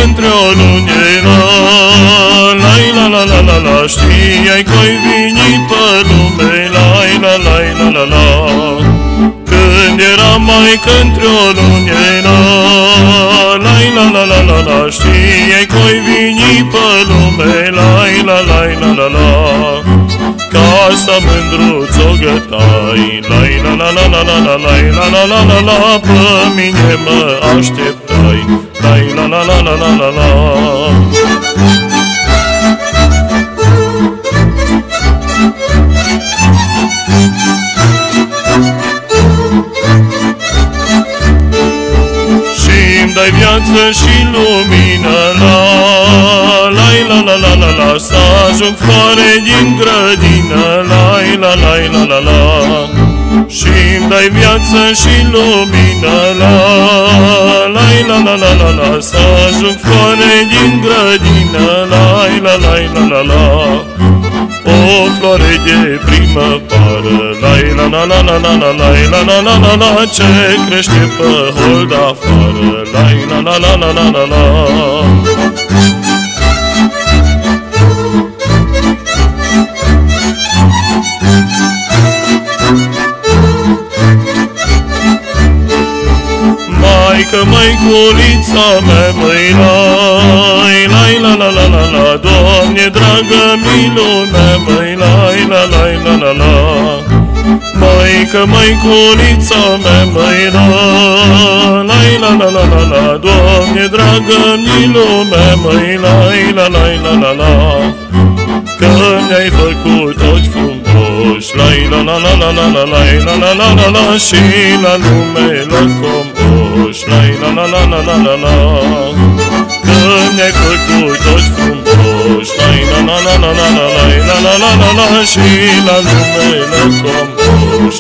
între o lune, la, știai că-i vini pe lume, la. Când era maică între o lune, la, știai că-i vini pe lume, la. Casa mândruț-o gătai, la, pe mine mă așteptai, la. Și-mi dai viață și lumină, la, să ajung floare din grădină, la. Și-mi dai viață și lumină, la, să ajung floare din grădină, la. O floare de primăvară, la, ce crește pe hold afară, la. Maică, măiculița mea, măi, la, Doamne, dragă, mi-lumea, măi, la. Măică, măiculița mea, măi, la, Doamne, dragă, mi-lumea, măi, la. Că mi-ai făcut ochi frumoși, la, și la lume lăcomoși, la. Că mi-ai făcut ochi frumoși, la, și la lume lăcomoși,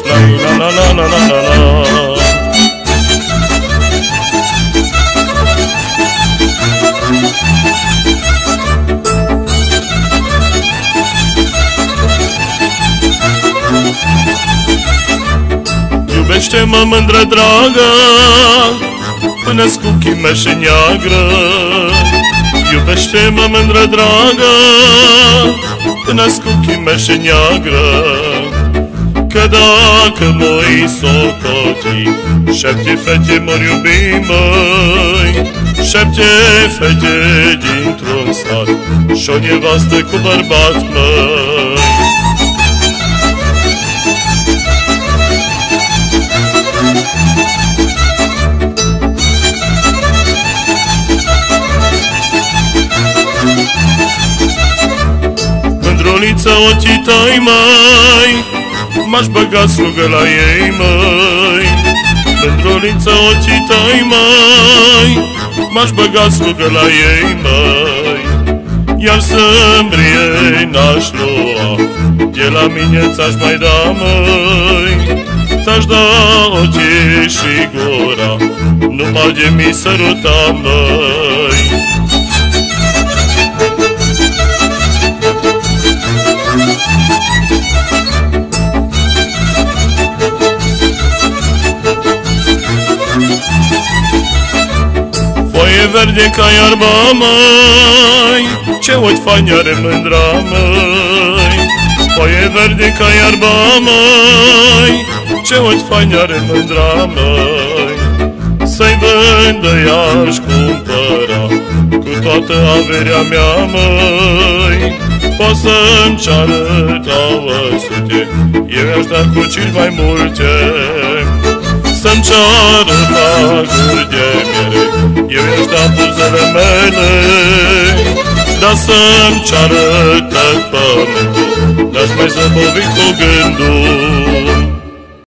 la. Iubește-mă, mândră dragă, până-s cu chimeșe neagră. Iubește-mă, mândră dragă, până-s cu chimeșe neagră. Că dacă mă-i socoti, 7 fete mă iubi, măi, 7 fete dintr-un sat și-o nevastă cu bărbat, măi. Mândruliță ochii tăi, măi, m-aș băga slugă la ei, măi. Mândruliță ochii tăi, măi, m-aș băga slugă la ei, măi. Iar sâmbrie n-aș lua, de la mine ți-aș mai da, măi. Ți-aș da ochii și gura, numai de mi săruta, măi. Foaie verde ca iarba, măi, ce ochi faini are mândra, măi. Foaie verde ca iarba, măi, ce ochi faini are mândra, măi. Să-i vândă, i-aș cumpăra cu toată averea mea, măi. Poți să-mi ceară 900, eu i-aș da cu 5 mai multe. Să-mi ceară baguri de miere, eu i-aș da buzele mele. Dar să-mi ceară tot pământul, n-aș mai zăbovi cu gândul.